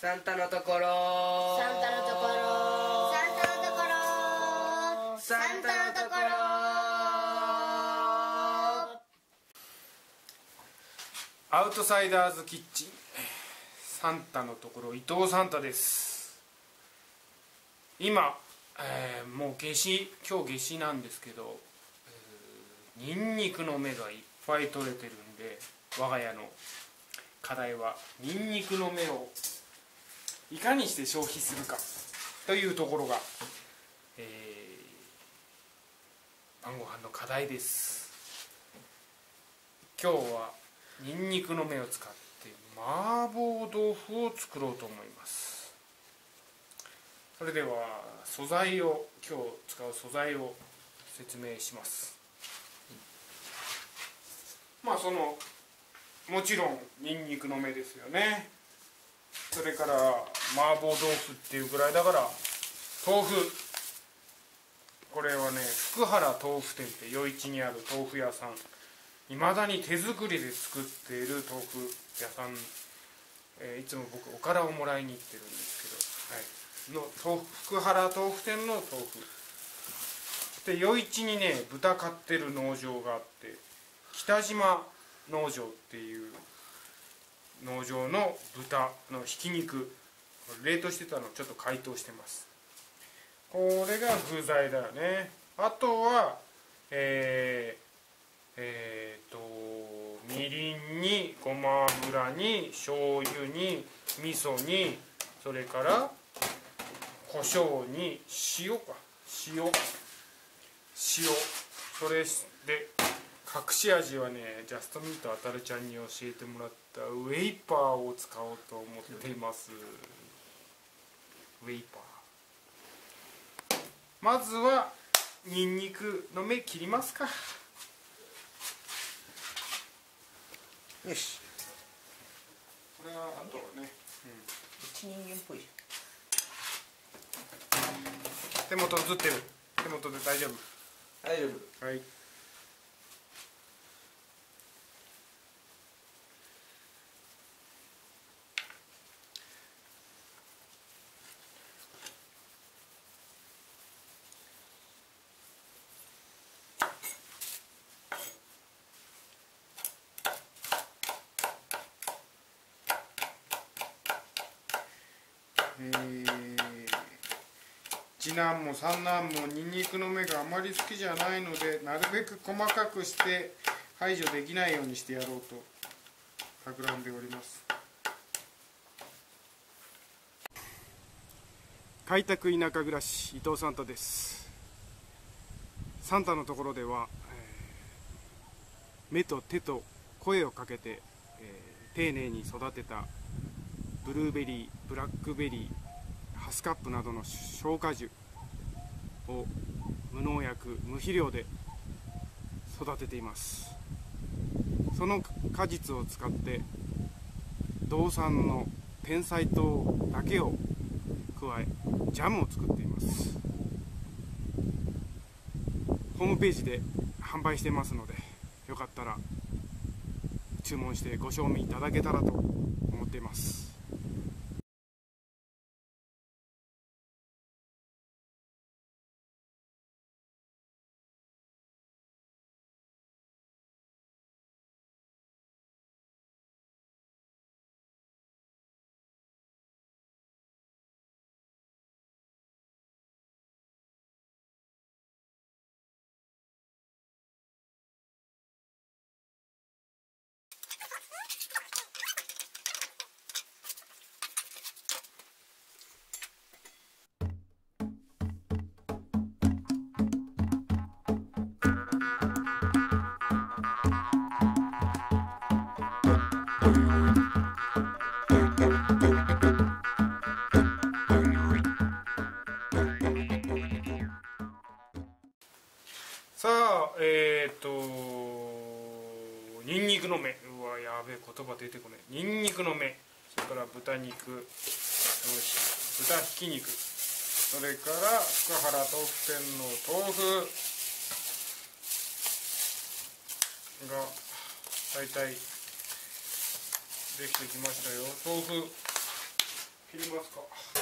サンタのところサンタのところサンタのところサンタのところ。 アウトサイダーズキッチンサンタのところ伊藤サンタです。今、もう今日夏至なんですけど、ニンニクの芽がいっぱい取れてるんで、我が家の課題はニンニクの芽をいかにして消費するかというところが、晩ご飯の課題です。今日はニンニクの芽を使って麻婆豆腐を作ろうと思います。それでは今日使う素材を説明します。もちろんニンニクの芽ですよね。それから麻婆豆腐っていうぐらいだから豆腐、これはね福原豆腐店って余市にある豆腐屋さん、いまだに手作りで作っている豆腐屋さん、いつも僕おからをもらいに行ってるんですけど、の福原豆腐店の豆腐で、余市にね豚飼ってる農場があって、北島農場っていう農場の豚のひき肉、冷凍してたのをちょっと解凍してます。これが具材だよね。あとはみりんにごま油に醤油に味噌に、それから胡椒に塩、それで隠し味はね、ジャストミートあたるちゃんに教えてもらったウェイパーを使おうと思っています。ウェイパー、まずはニンニクの芽切りますか。 よし。 これはあとはね、 一人間っぽいじ手元映ってる。手元で大丈夫。 ゃん。大丈夫。 はい。次男も三男もニンニクの芽があまり好きじゃないので、なるべく細かくして排除できないようにしてやろうと企んでおります。開拓田舎暮らし伊藤サンタです。サンタのところでは、目と手と声をかけて、丁寧に育てたブルーベリー、ブラックベリー、ハスカップなどの消果樹を無農薬無肥料で育てています。その果実を使って道産の天才糖だけを加えジャムを作っています。ホームページで販売してますので、よかったら注文してご賞味いただけたらと思っています。さあ、ニンニクの芽、うわやべえ、言葉出てこない。ニンニクの芽、それから豚肉、豚ひき肉、それから福原豆腐店の豆腐が大体できてきましたよ。豆腐切りますか。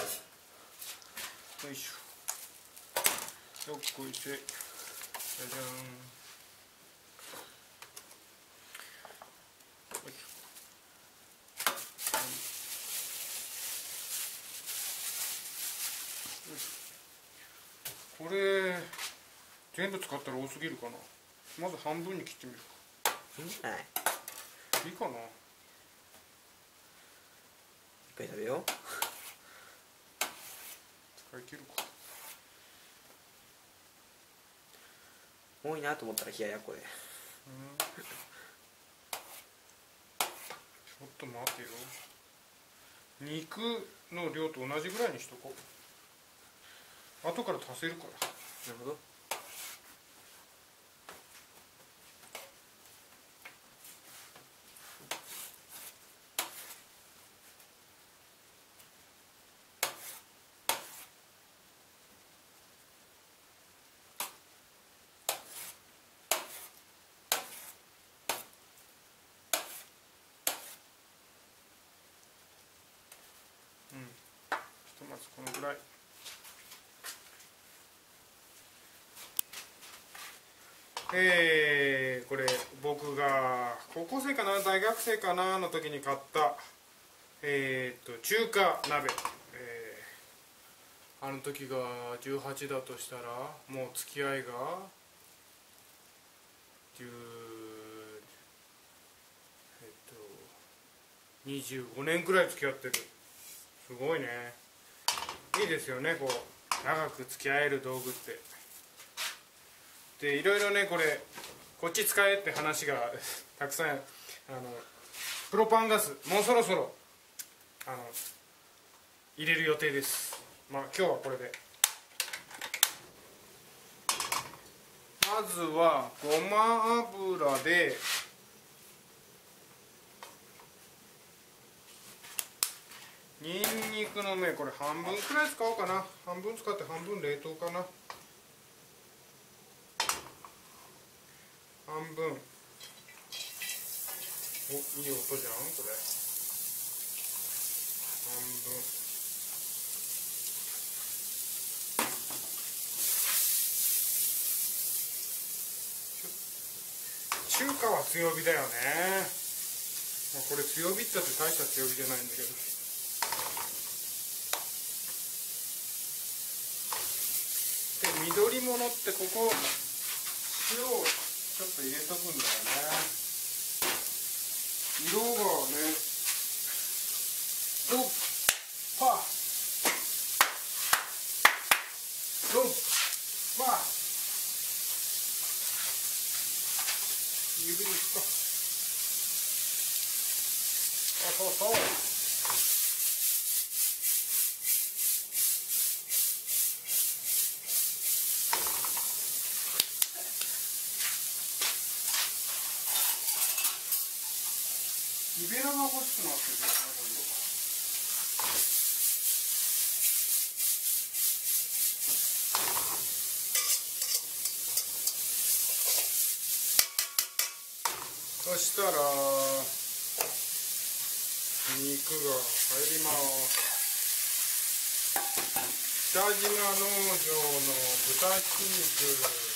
よいしょ。よっこいせ。じゃじゃん。これ全部使ったら多すぎるかな。まず半分に切ってみるか。 いいんじゃない？ いいかな。 一回食べよう。 使い切るか。 多いなと思ったら冷ややっこで。 ちょっと待てよ。肉の量と同じぐらいにしとこう。後から足せるから。 なるほど。 ひとまずこのぐらい。これ僕が高校生かな大学生かなの時に買った中華鍋、あの時が18だとしたらもう付き合いが25年くらい付き合ってる。すごいね。いいですよね、こう長く付き合える道具って。でいろいろね、こっち使えって話がたくさんプロパンガスもうそろそろ入れる予定です。まあ今日はこれで。まずはごま油でにんにくの芽、これ半分くらい使おうかな。半分使って半分冷凍かな。半分。お、いい音じゃんこれ。半分。中華は強火だよね。まあ、これ強火って言ったって大した強火じゃないんだけど。で緑物ってここ塩をちょっと入れとくんだよね。色がね、ドッパドッパ指ですか。そうそうそう。リベラが欲しくなってくるね、今度。そしたら肉が入ります。北島農場の豚ひき肉。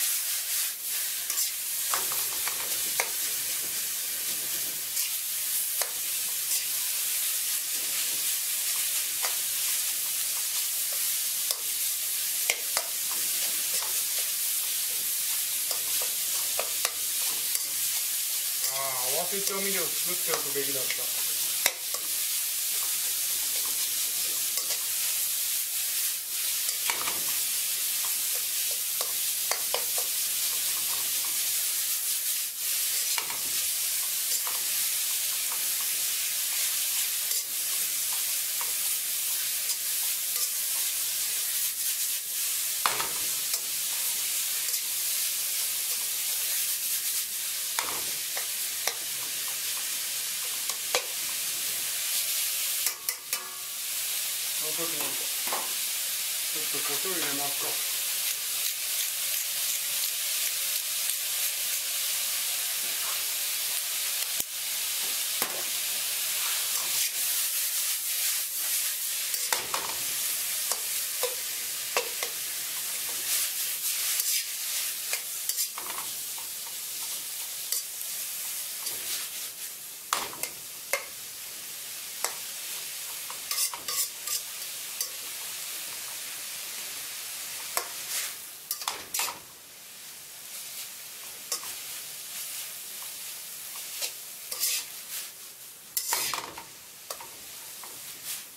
合わせ調味料作っておくべきだった。その時にちょっと胡椒入れますか。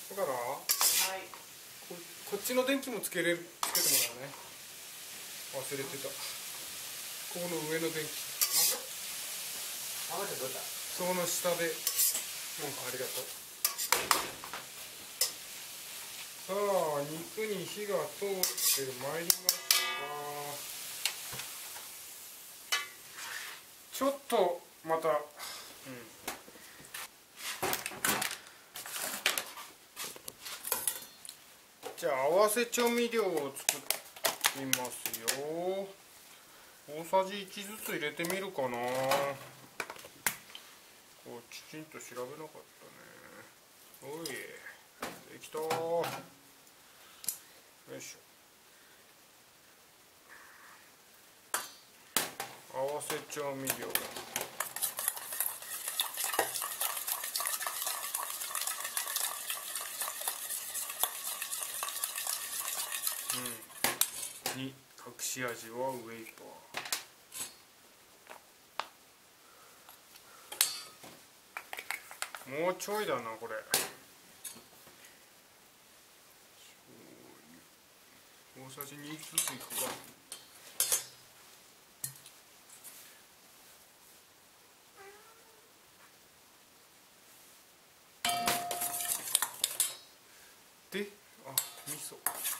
だからはいこっちの電気もつけてもらうね。忘れてた。ここの上の電気、 あまちゃんどうしたそこの下で。ありがとう。さあ肉に火が通ってまいりました。ちょっとまた、じゃあ合わせ調味料を作ってみますよ。大さじ1ずつ入れてみるかな。こうきちんと調べなかったね。おい、できた。よいしょ。合わせ調味料。に隠し味はウェイパー。もうちょいだなこれ。大さじ2ずついくか。で、味噌。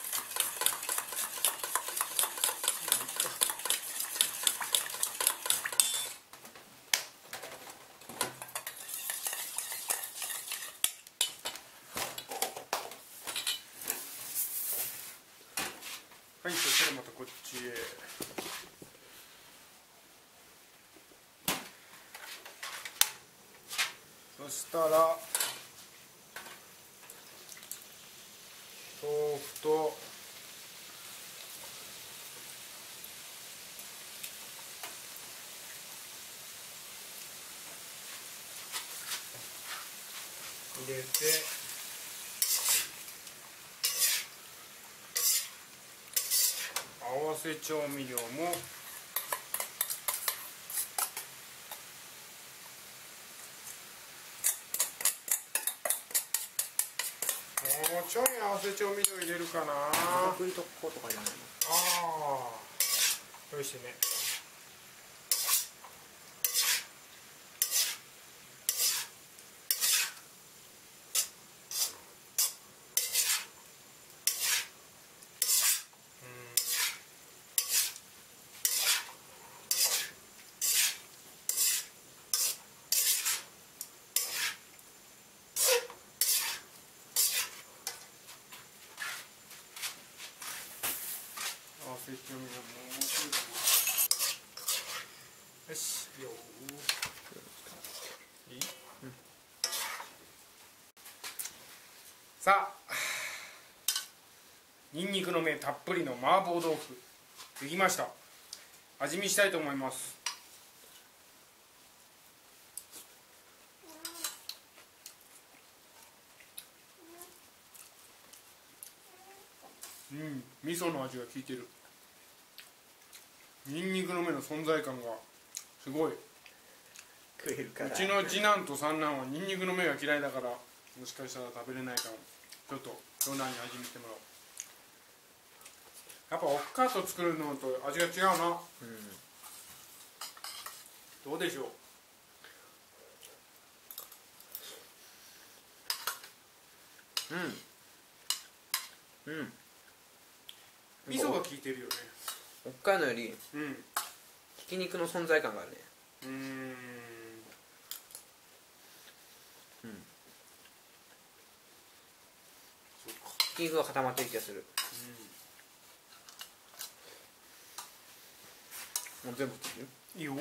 はい、そしたらまたこっちへ。そしたら豆腐と入れて、合わせ調味料ももうちょい合わせ調味料入れるかな。 得意特攻とかじゃないの。 よしね。合わせ調味料もうちょいだな。よし、よいい、さあにんにくの芽たっぷりの麻婆豆腐できました。味見したいと思います。味噌の味が効いてる。にんにくの芽の存在感がすごい。 食えるから。 うちの次男と三男はにんにくの芽が嫌いだから、もしかしたら食べれないかも。ちょっと長男に味見してもらおう。やっぱおっかと作るのと味が違うな。どうでしょう。味噌が効いてるよね。 おっかいのよりひき肉の存在感があるね。ひき肉が固まってる気がする。もう全部ついてる。 いいよ。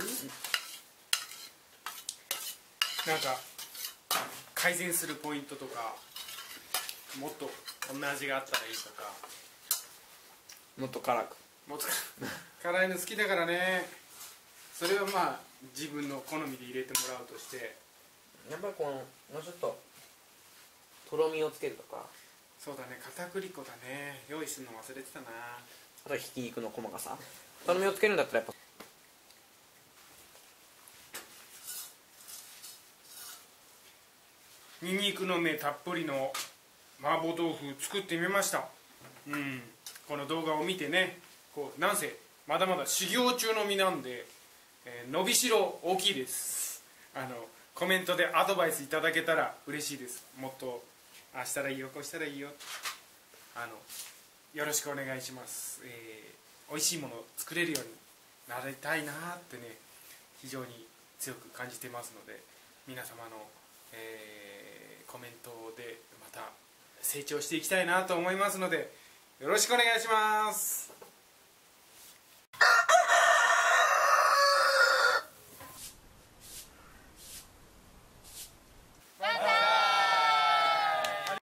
なんか改善するポイントとか、もっとこんな味があったらいいとか。 もっと辛く。 もっと辛いの好きだからね。それはまあ自分の好みで入れてもらうとして、 やっぱりこのもうちょっととろみをつけるとか、 そうだね、片栗粉だね、用意するの忘れてたな。 あとはひき肉の細かさ、とろみをつけるんだったらやっぱにんにくの芽たっぷりの麻婆豆腐作ってみました。この動画を見てね、なんせまだまだ修行中の身なんで、伸びしろ大きいです。コメントでアドバイスいただけたら嬉しいです。もっとああしたらいいよ、こうしたらいいよ、よろしくお願いします。美味しいものを作れるようになりたいなってね、非常に強く感じてますので、皆様の、コメントでまた成長していきたいなと思いますので、よろしくお願いします。